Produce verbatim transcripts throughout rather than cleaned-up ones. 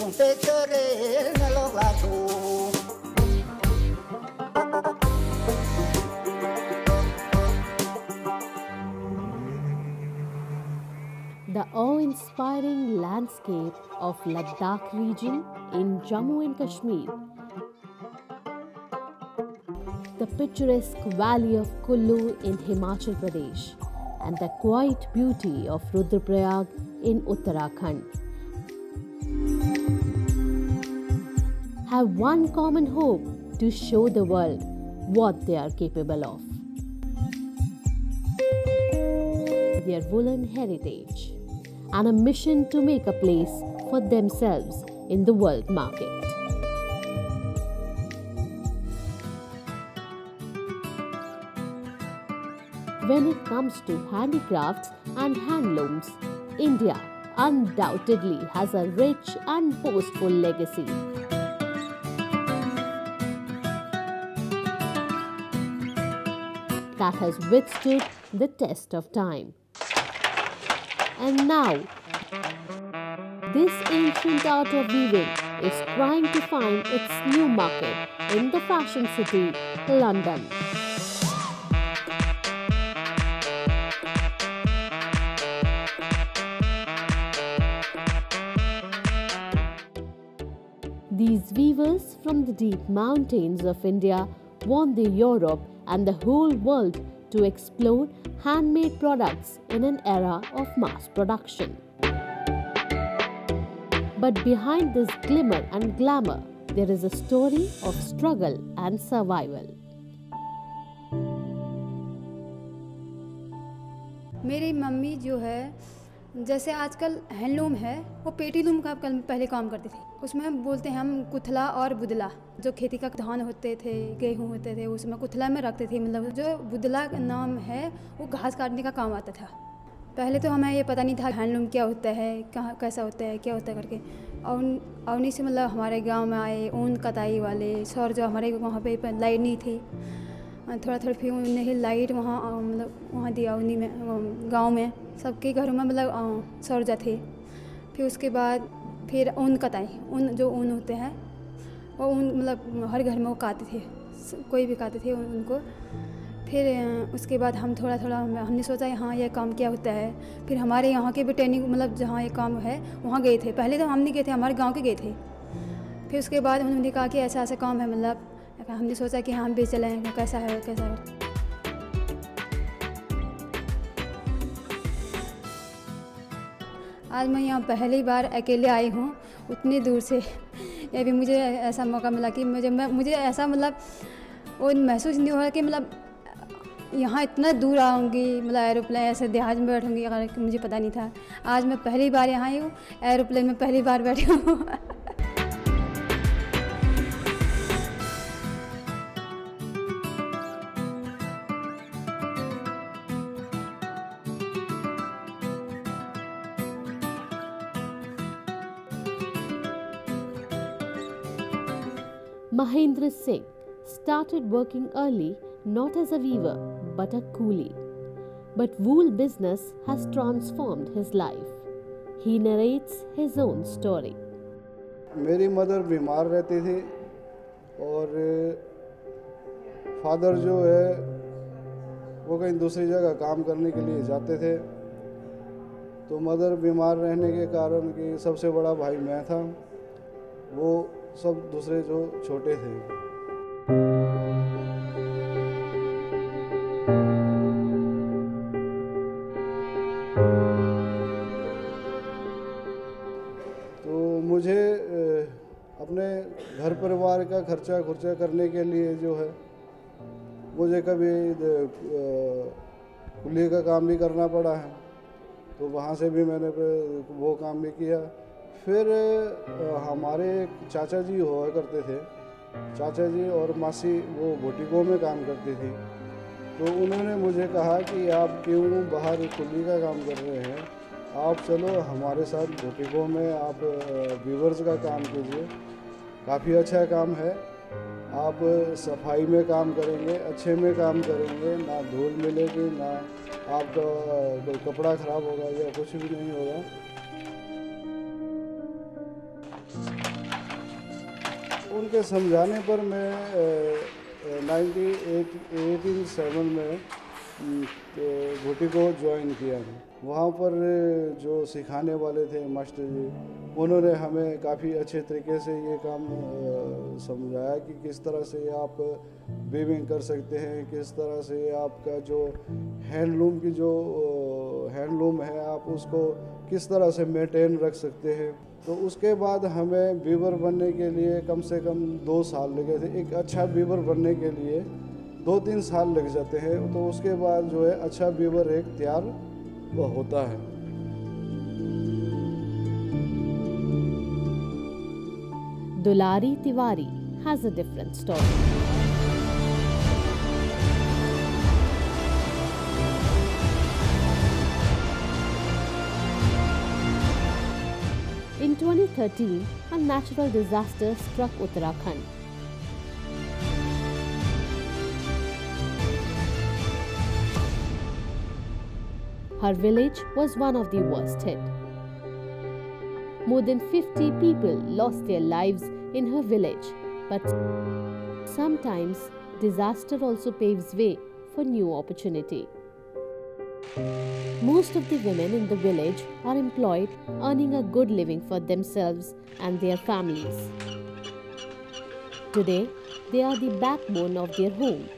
The awe-inspiring landscape of Ladakh region in Jammu and Kashmir, the picturesque valley of Kullu in Himachal Pradesh, and the quiet beauty of Rudraprayag in Uttarakhand have one common hope: to show the world what they are capable of. Their woolen heritage, and a mission to make a place for themselves in the world market. When it comes to handicrafts and handlooms, India undoubtedly has a rich and boastful legacy. That has withstood the test of time. And now, this ancient art of weaving is trying to find its new market in the fashion city, London. These weavers from the deep mountains of India want the Europe and the whole world to explore handmade products in an era of mass production. But behind this glimmer and glamour, there is a story of struggle and survival. मेरी mummy जो है, जैसे आजकल handloom है, वो पेटी loom का पहले काम करती थी। उसमें बोलते हैं हम कुथला और बुदला, जो खेती का धान होते थे, गेहूँ होते थे, उसमें कुथला में रखते थे। मतलब जो बुदला नाम है वो घास काटने का काम आता था। पहले तो हमें ये पता नहीं था हैंडलूम क्या होता है, कहाँ कैसा होता है, क्या होता है करके। और उन्हीं से मतलब हमारे गांव में आए ऊन कताई वाले सर, जो हमारे वहाँ पे लाइट नहीं थी, थोड़ा थोड़ा फिर उन्हें लाइट वहाँ मतलब वहाँ दिया उन्हीं में गांव में सबके घरों में मतलब सौरजा थे। फिर उसके बाद फिर ऊन कताई, ऊन जो ऊन होते हैं वो ऊन मतलब हर घर में वो काटते थे, कोई भी काटते थे उनको। फिर उसके बाद हम थोड़ा थोड़ा हमने सोचा हाँ ये काम क्या होता है। फिर हमारे यहाँ के भी ट्रेनिंग मतलब जहाँ ये काम है वहाँ गए थे। पहले तो हम नहीं गए थे, हमारे गाँव के गए थे। फिर उसके बाद उन्होंने कहा कि ऐसा ऐसा काम है, मतलब हमने सोचा कि हाँ हम भी चलें, कैसा है कैसा है। आज मैं यहाँ पहली बार अकेले आई हूँ उतनी दूर से। ये भी मुझे ऐसा मौका मिला कि मुझे मैं मुझे ऐसा मतलब वो महसूस नहीं हो रहा कि मतलब यहाँ इतना दूर आऊँगी, मतलब एरोप्लेन ऐसे जहाज में बैठूँगी, अगर मुझे पता नहीं था। आज मैं पहली बार यहाँ आई हूँ, एरोप्लेन में पहली बार बैठी हूँ। Mahendra Singh started working early not as a weaver but a coolie. But wool business has transformed his life. He narrates his own story. मेरी मदर बीमार रहती थी और फादर जो है वो कहीं दूसरी जगह काम करने के लिए जाते थे। तो मदर बीमार रहने के कारण कि सबसे बड़ा भाई मैं था, वो सब दूसरे जो छोटे थे। तो मुझे अपने घर परिवार का खर्चा खुर्चा करने के लिए जो है मुझे कभी कुल्ली का काम भी करना पड़ा है, तो वहाँ से भी मैंने वो काम भी किया। फिर हमारे चाचा जी हुआ करते थे, चाचा जी और मासी वो बुटीकों में काम करती थी। तो उन्होंने मुझे कहा कि आप क्यों बाहर कुल्ली का काम कर रहे हैं, आप चलो हमारे साथ बुटीकों में आप वीवर्स का काम कीजिए, काफ़ी अच्छा काम है। आप सफाई में काम करेंगे, अच्छे में काम करेंगे, ना धूल मिलेगी, ना आपका कोई कपड़ा ख़राब होगा या कुछ भी नहीं होगा। उनके समझाने पर मैं नाइनटीन एटी सेवन में भुट्टी को ज्वाइन किया था। वहाँ पर जो सिखाने वाले थे मास्टर जी, उन्होंने हमें काफ़ी अच्छे तरीके से ये काम समझाया कि किस तरह से आप वीविंग कर सकते हैं, किस तरह से आपका जो हैंडलूम की जो हैंडलूम है आप उसको किस तरह से मेंटेन रख सकते हैं। तो उसके बाद हमें वीवर बनने के लिए कम से कम दो साल लगे थे। एक अच्छा वीवर बनने के लिए दो तीन साल लग जाते हैं, तो उसके बाद जो है अच्छा वीवर एक तैयार होता है। Dulari Tiwari has a different story. In twenty thirteen, a natural disaster struck Uttarakhand. Her village was one of the worst hit. More than fifty people lost their lives in her village, but sometimes disaster also paves way for new opportunity. Most of the women in the village are employed, earning a good living for themselves and their families. Today, they are the backbone of their home.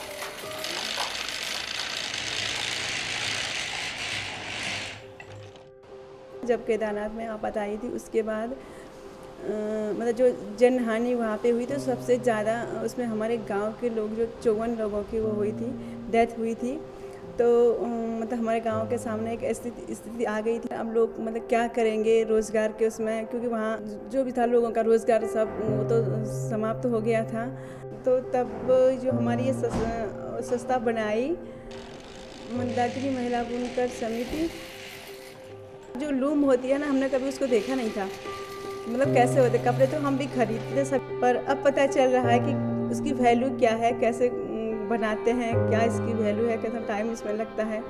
जब केदारनाथ में आपत आई थी उसके बाद मतलब जो जनहानि वहाँ पे हुई तो सबसे ज़्यादा उसमें हमारे गांव के लोग जो चौवन लोगों की वो हुई थी, डेथ हुई थी। तो मतलब हमारे गांव के सामने एक स्थिति स्थिति आ गई थी। हम लोग मतलब क्या करेंगे रोज़गार के उसमें, क्योंकि वहाँ जो भी था लोगों का रोज़गार सब वो तो समाप्त हो गया था। तो तब जो हमारी ये संस्था बनाई मंदाकिनी महिला बुनकर समिति, जो लूम होती है ना, हमने कभी उसको देखा नहीं था, मतलब कैसे होते कपड़े तो हम भी खरीदते सब, पर अब पता चल रहा है कि उसकी वैल्यू क्या है, कैसे बनाते हैं, क्या इसकी वैल्यू है, कितना टाइम इसमें लगता है।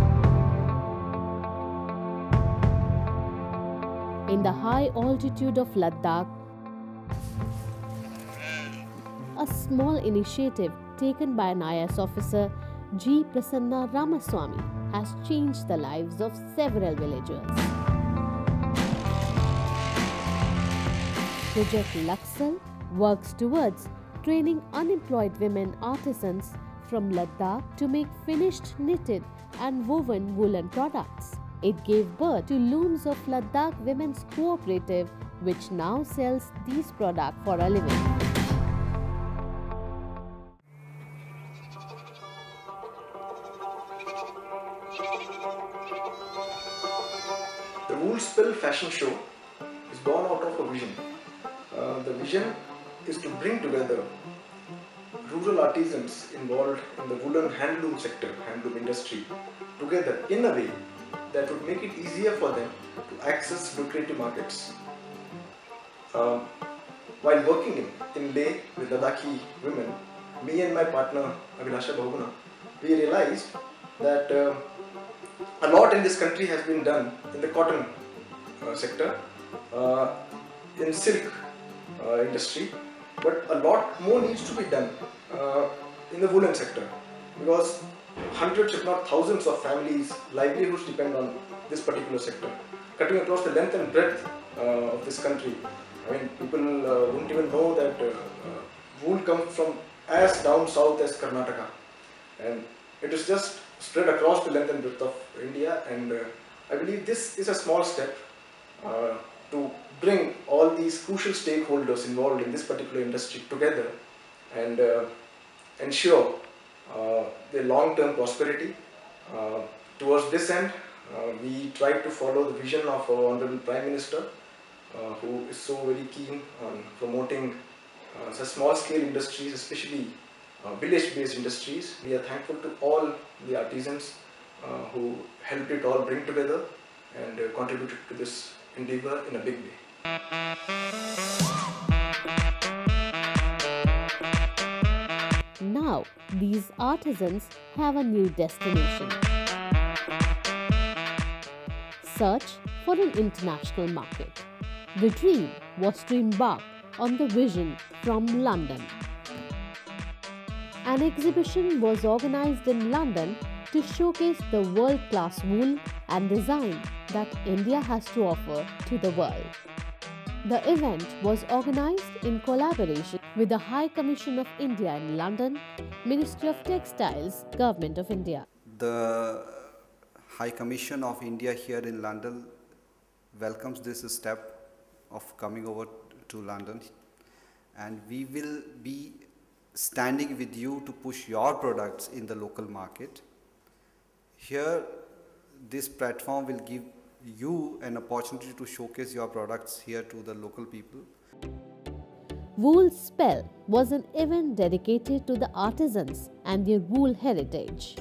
In the high altitude of Ladakh, a small initiative taken by an I A S officer, G. Prasanna Ramaswamy, has changed the lives of several villagers. Project Laksal works towards training unemployed women artisans from Ladakh to make finished knitted and woven woolen products. It gave birth to Looms of Ladakh Women's Cooperative, which now sells these products for a living. The WoolSpell Fashion Show is born out of a vision. Uh, the vision is to bring together rural artisans involved in the woolen handloom sector, handloom industry, together in a way that would make it easier for them to access lucrative markets. Uh, while working in, in Leh with Ladakhi women, me and my partner Abhilasha Bahuguna, we realized that uh, a lot in this country has been done in the cotton uh, sector, uh, in silk uh, industry, but a lot more needs to be done uh, in the woolen sector, because hundreds if not thousands of families' livelihoods depend on this particular sector, cutting across the length and breadth uh, of this country. I mean, people uh, wouldn't even know that uh, uh, wool comes from as down south as Karnataka, and it is just spread across the length and breadth of India. And uh, I believe this is a small step uh, to bring all these crucial stakeholders involved in this particular industry together and uh, ensure uh, their long-term prosperity. Uh, towards this end, uh, we try to follow the vision of our Honorable Prime Minister, uh, who is so very keen on promoting uh, such small-scale industries, especially uh, village-based industries. We are thankful to all the artisans uh, who helped it all bring together and uh, contributed to this endeavor in a big way. Now, these artisans have a new destination. Search for an international market. The dream was to embark on the vision from London. An exhibition was organized in London to showcase the world-class wool and design that India has to offer to the world. The event was organized in collaboration with the High Commission of India in London, Ministry of Textiles, Government of India. The High Commission of India here in London welcomes this step of coming over to London, and we will be standing with you to push your products in the local market. Here, this platform will give you an opportunity to showcase your products here to the local people. WoolSpell was an event dedicated to the artisans and their wool heritage.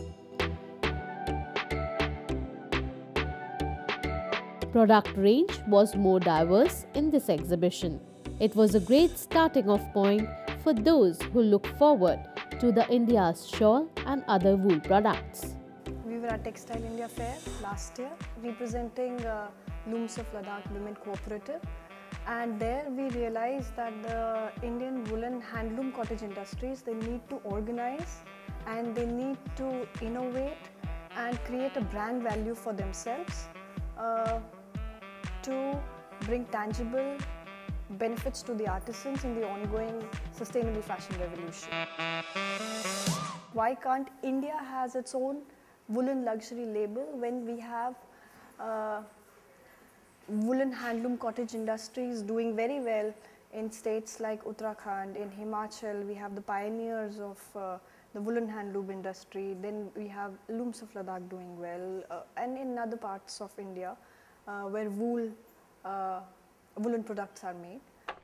Product range was more diverse in this exhibition. It was a great starting off point for those who look forward to the India's shawl and other wool products. We were at Textile India Fair last year representing uh, Looms of Ladakh Women Cooperative, and there we realized that the Indian woolen handloom cottage industries, they need to organize and they need to innovate and create a brand value for themselves uh, to bring tangible benefits to the artisans in the ongoing sustainable fashion revolution. Why can't India has its own woolen luxury label when we have uh, woolen handloom cottage industries doing very well in states like Uttarakhand, in Himachal? We have the pioneers of uh, the woolen handloom industry. Then we have Looms of Ladakh doing well, uh, and in other parts of India uh, where wool, uh, woolen products are made.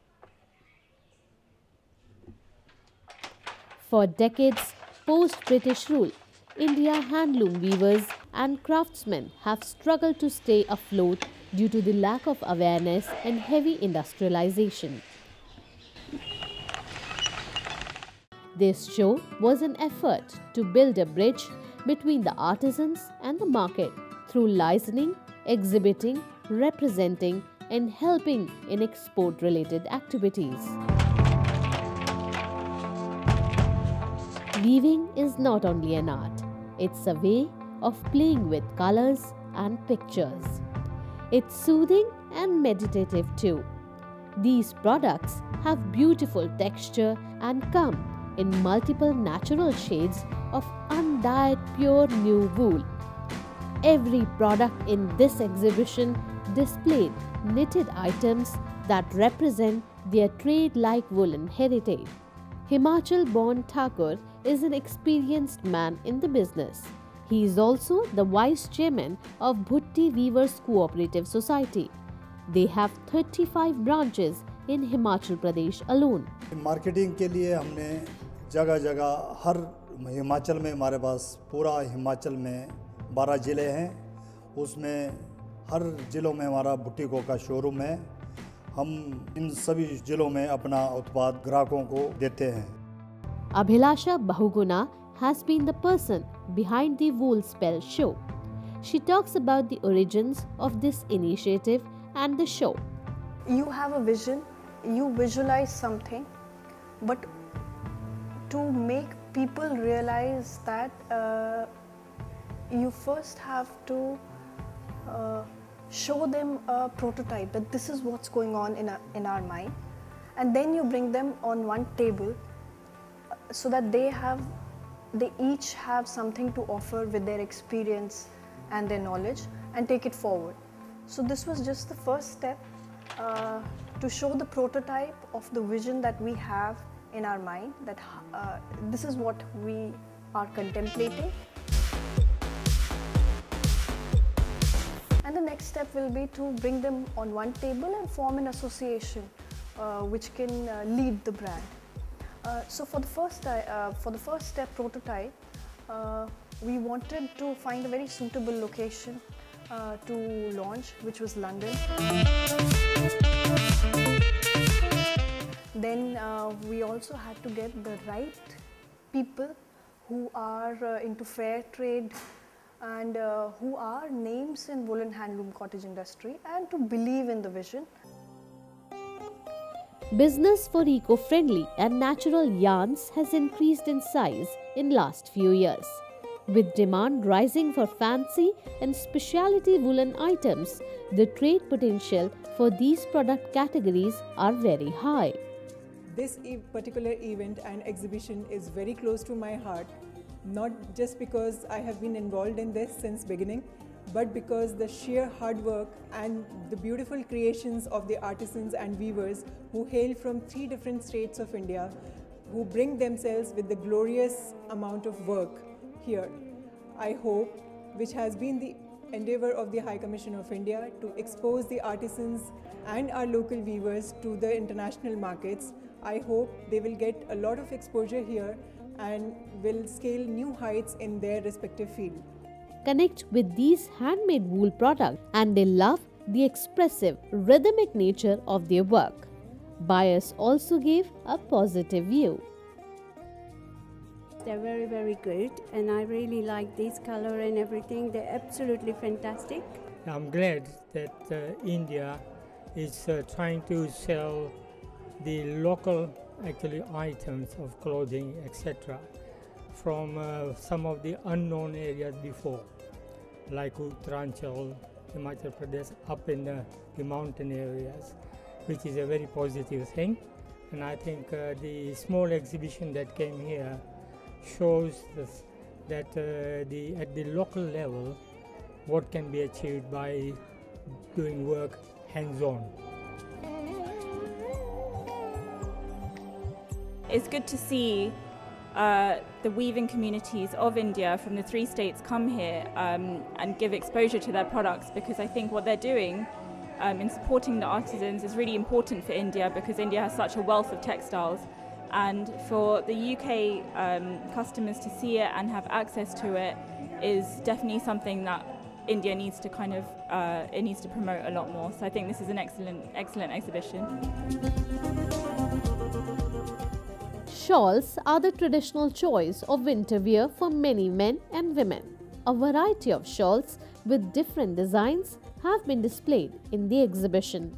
For decades post-British rule, India handloom weavers and craftsmen have struggled to stay afloat due to the lack of awareness and heavy industrialization. This show was an effort to build a bridge between the artisans and the market through licensing, exhibiting, representing, and helping in export-related activities. Weaving is not only an art, it's a way of playing with colors and pictures. It's soothing and meditative too. These products have beautiful texture and come in multiple natural shades of undyed pure new wool. Every product in this exhibition displayed knitted items that represent their trade-like woolen heritage. Himachal-born Thakur is an experienced man in the business. He is also the vice chairman of Bhutti Weavers Cooperative Society. They have thirty-five branches in Himachal Pradesh alone. Marketing के लिए हमने जगह जगह हर हिमाचल में हमारे पास पूरा हिमाचल में बारह ज़िले हैं, उसमें हर ज़िलों में हमारा बुटीकों का शोरूम है। हम इन सभी ज़िलों में अपना उत्पाद ग्राहकों को देते हैं। Abhilasha Bahuguna has been the person behind the WoolSpell show. She talks about the origins of this initiative and the show. You have a vision, you visualize something, but to make people realize that uh, you first have to uh, show them a prototype that this is what's going on in, a, in our mind, and then you bring them on one table so that they have, they each have something to offer with their experience and their knowledge and take it forward. So this was just the first step uh, to show the prototype of the vision that we have in our mind, that uh, this is what we are contemplating. And the next step will be to bring them on one table and form an association uh, which can uh, lead the brand. Uh, so for the first uh, for the first step prototype, uh, we wanted to find a very suitable location uh, to launch, which was London. Then uh, we also had to get the right people who are uh, into fair trade and uh, who are names in woolen handloom cottage industry and to believe in the vision. Business for eco-friendly and natural yarns has increased in size in last few years. With demand rising for fancy and specialty woolen items, the trade potential for these product categories are very high. This e particular event and exhibition is very close to my heart, not just because I have been involved in this since beginning, but because the sheer hard work and the beautiful creations of the artisans and weavers who hail from three different states of India, who bring themselves with the glorious amount of work here. I hope, which has been the endeavor of the High Commission of India, to expose the artisans and our local weavers to the international markets. I hope they will get a lot of exposure here and will scale new heights in their respective field. Connect with these handmade wool products and they love the expressive, rhythmic nature of their work. Buyers also gave a positive view. They're very, very good, and I really like this color and everything. They're absolutely fantastic. I'm glad that uh, India is uh, trying to sell the local actually items of clothing, et cetera, from uh, some of the unknown areas before, like Uttarakhand, Himachal Pradesh, up in the, the mountain areas, which is a very positive thing. And I think uh, the small exhibition that came here shows this, that uh, the, at the local level, what can be achieved by doing work hands-on. It's good to see uh, the weaving communities of India from the three states come here um, and give exposure to their products, because I think what they're doing um, in supporting the artisans is really important for India, because India has such a wealth of textiles, and for the U K um, customers to see it and have access to it is definitely something that India needs to kind of uh, it needs to promote a lot more. So I think this is an excellent, excellent exhibition. Shawls are the traditional choice of winter wear for many men and women. A variety of shawls with different designs have been displayed in the exhibition.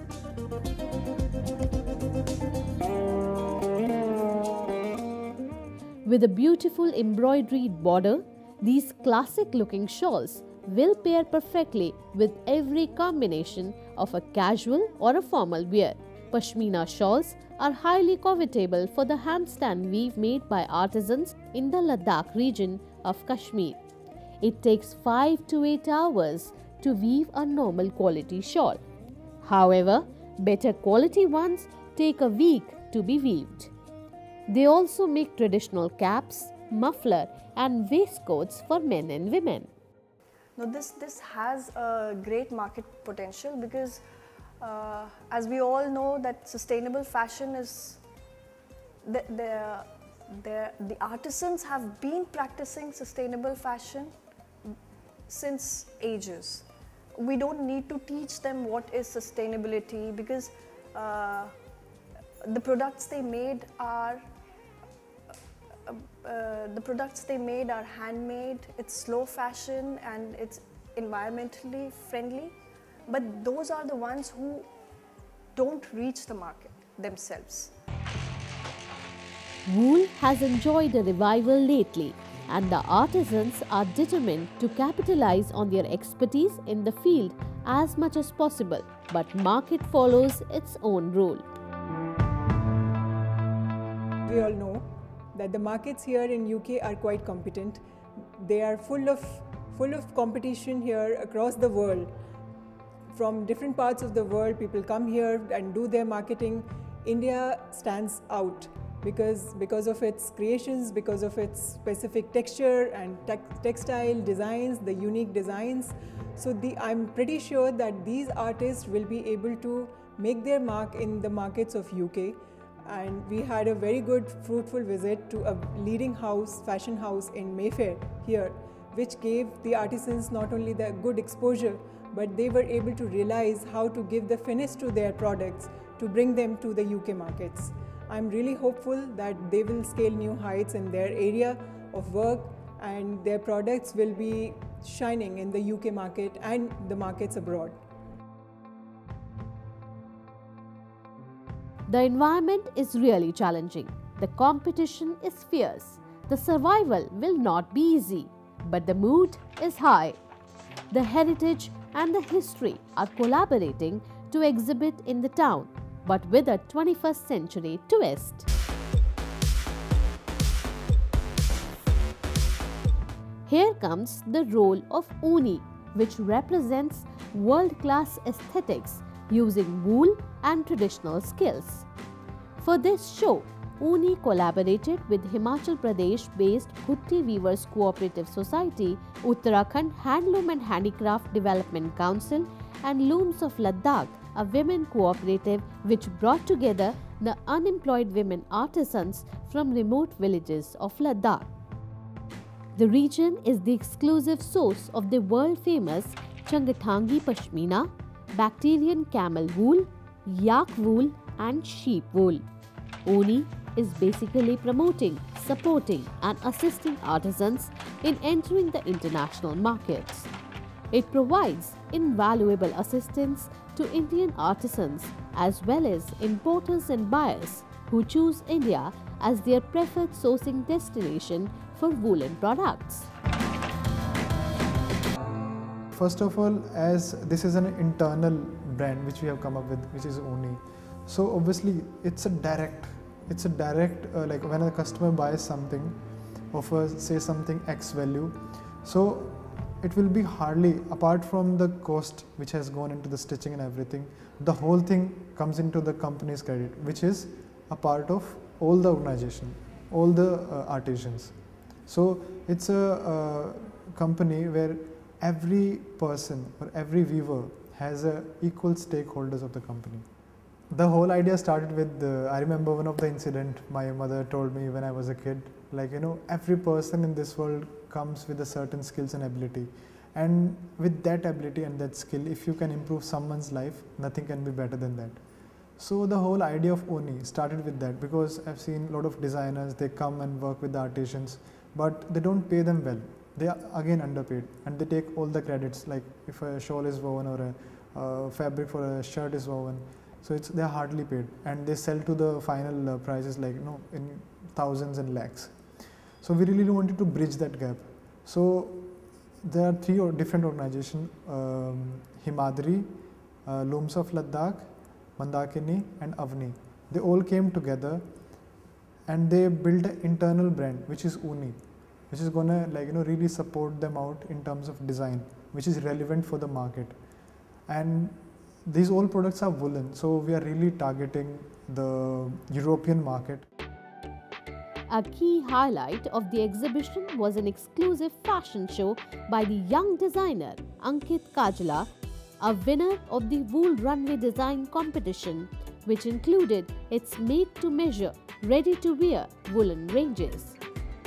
With a beautiful embroidered border, these classic-looking shawls will pair perfectly with every combination of a casual or a formal wear. Pashmina shawls are highly covetable for the handstand weave made by artisans in the Ladakh region of Kashmir. It takes five to eight hours to weave a normal quality shawl. However, better quality ones take a week to be weaved. They also make traditional caps, muffler and waistcoats for men and women. Now this, this has a great market potential because uh, as we all know that sustainable fashion is, the, the, the, the artisans have been practicing sustainable fashion since ages. We don't need to teach them what is sustainability because uh, the products they made are Uh, uh, the products they made are handmade, it's slow fashion and it's environmentally friendly, but those are the ones who don't reach the market themselves. Wool has enjoyed a revival lately and the artisans are determined to capitalize on their expertise in the field as much as possible, but market follows its own rule. We all know that the markets here in U K are quite competent. They are full of, full of competition here across the world. From different parts of the world, people come here and do their marketing. India stands out because, because of its creations, because of its specific texture and te textile designs, the unique designs. So the, I'm pretty sure that these artists will be able to make their mark in the markets of U K. And we had a very good, fruitful visit to a leading house, fashion house in Mayfair here, which gave the artisans not only the good exposure, but they were able to realize how to give the finish to their products to bring them to the U K markets. I'm really hopeful that they will scale new heights in their area of work and their products will be shining in the U K market and the markets abroad. The environment is really challenging. The competition is fierce. The survival will not be easy, but the mood is high. The heritage and the history are collaborating to exhibit in the town, but with a twenty-first century twist. Here comes the role of Ooni, which represents world-class aesthetics using wool and traditional skills. For this show, Ooni collaborated with Himachal Pradesh-based Bhutti Weavers Cooperative Society, Uttarakhand Handloom and Handicraft Development Council, and Looms of Ladakh, a women cooperative which brought together the unemployed women artisans from remote villages of Ladakh. The region is the exclusive source of the world-famous Changathangi Pashmina, Bactrian camel wool, yak wool and sheep wool. Ooni is basically promoting, supporting and assisting artisans in entering the international markets. It provides invaluable assistance to Indian artisans as well as importers and buyers who choose India as their preferred sourcing destination for woolen products. First of all, as this is an internal brand which we have come up with, which is Ooni, so obviously it's a direct, it's a direct uh, like when a customer buys something of a, say something X value, so it will be hardly, apart from the cost which has gone into the stitching and everything, the whole thing comes into the company's credit, which is a part of all the organization, all the uh, artisans. So it's a uh, company where every person or every weaver has a equal stakeholders of the company. The whole idea started with, uh, I remember one of the incident my mother told me when I was a kid, like, you know, every person in this world comes with a certain skills and ability, and with that ability and that skill, if you can improve someone's life, nothing can be better than that. So the whole idea of Ooni started with that, because I've seen a lot of designers, they come and work with the artisans, but they don't pay them well. They are again underpaid and they take all the credits, like if a shawl is woven or a uh, fabric for a shirt is woven, so it's they're hardly paid and they sell to the final uh, prices like, you know, in thousands and lakhs. So we really wanted to bridge that gap. So there are three or different organizations, um, Himadri, uh, Looms of Ladakh, Mandakini and Avni. They all came together and they built an internal brand which is Ooni, which is going to, like, you know, really support them out in terms of design, which is relevant for the market. And these all products are woolen, so we are really targeting the European market. A key highlight of the exhibition was an exclusive fashion show by the young designer Ankit Kajla, a winner of the Wool Runway Design Competition, which included its made-to-measure, ready-to-wear woolen ranges.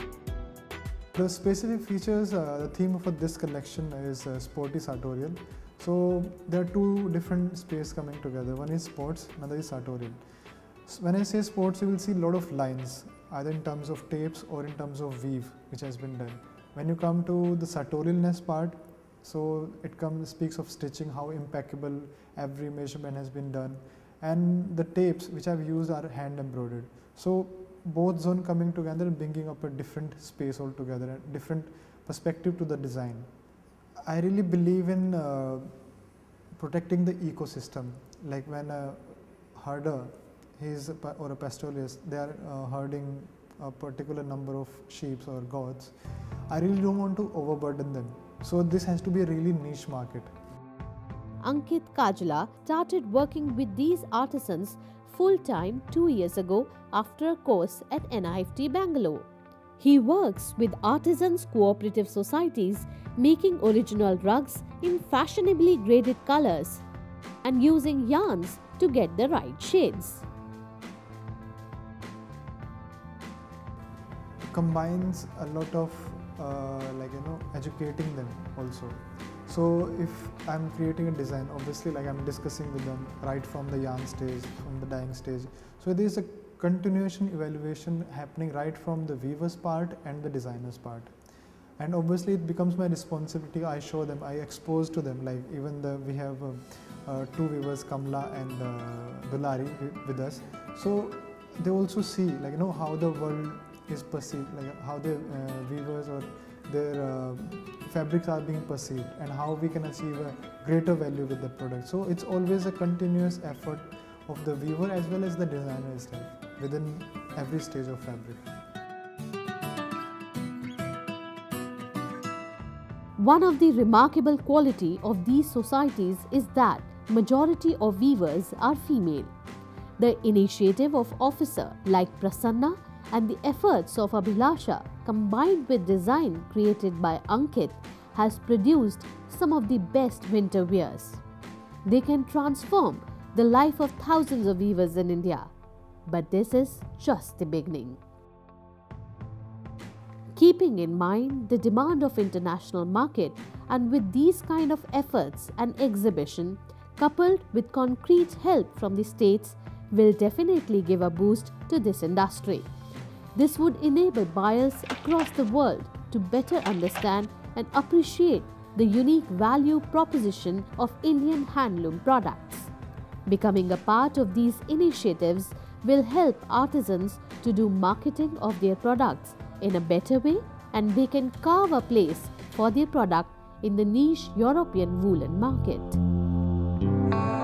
The specific features, uh, the theme for this collection is uh, sporty sartorial. So there are two different spaces coming together. One is sports, another is sartorial. So when I say sports, you will see a lot of lines, either in terms of tapes or in terms of weave, which has been done. When you come to the sartorialness part, so it comes speaks of stitching, how impeccable every measurement has been done, and the tapes which I've used are hand embroidered. So both zone coming together, bringing up a different space altogether, a different perspective to the design. I really believe in uh, protecting the ecosystem. Like when a herder, he's a, or a pastoralist, they are uh, herding a particular number of sheep or goats. I really don't want to overburden them. So this has to be a really niche market. Ankit Kajla started working with these artisans full-time two years ago after a course at N I F T Bangalore. He works with artisans cooperative societies making original rugs in fashionably graded colors and using yarns to get the right shades. Combines a lot of uh, like, you know, educating them also. So if I'm creating a design, obviously like I'm discussing with them right from the yarn stage, from the dyeing stage. So there is a continuation evaluation happening right from the weaver's part and the designer's part. And obviously it becomes my responsibility. I show them, I expose to them, like even the we have uh, uh, two weavers, Kamla and uh, Dulari, with us. So they also see, like, you know, how the world is perceived, like how the uh, weavers or their uh, fabrics are being perceived, and how we can achieve a greater value with the product. So it's always a continuous effort of the weaver as well as the designer itself within every stage of fabric. One of the remarkable quality of these societies is that majority of weavers are female. The initiative of officer like Prasanna and the efforts of Abhilasha combined with design created by Ankit has produced some of the best winter wears. They can transform the life of thousands of weavers in India. But this is just the beginning. Keeping in mind the demand of international market, and with these kind of efforts and exhibition coupled with concrete help from the states, will definitely give a boost to this industry. This would enable buyers across the world to better understand and appreciate the unique value proposition of Indian handloom products. Becoming a part of these initiatives will help artisans to do marketing of their products in a better way, and they can carve a place for their product in the niche European woolen market.